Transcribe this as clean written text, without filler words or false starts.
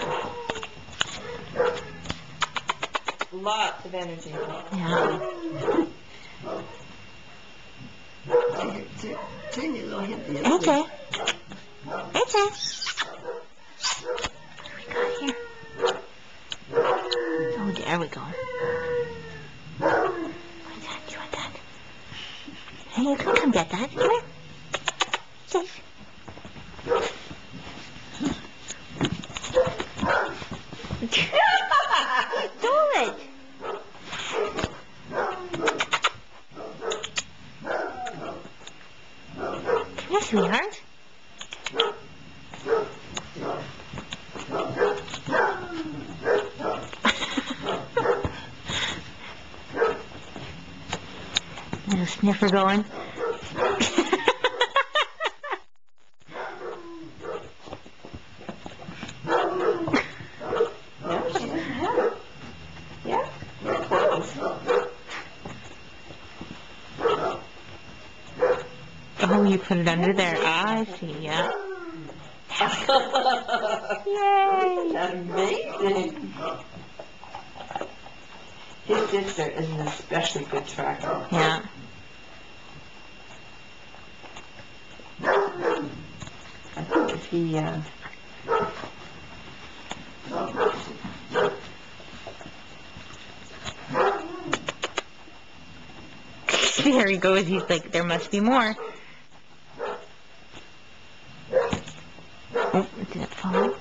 Lots of energy. Yeah. Turn your little hip the other Okay. way. Okay. What do we got here? Oh, there we go. What's that? Do you want that? Hey, you can come get that. Come here. Safe. Do it. Come here, sweetheart. Little sniffer going. No, she doesn't have it. Yeah? Oh, you put it under there. I see, yeah. Yay! Isn't that amazing? His sister is an especially good tracker. Yeah. I think if he, There he goes. He's like, there must be more. Oh, did it fall?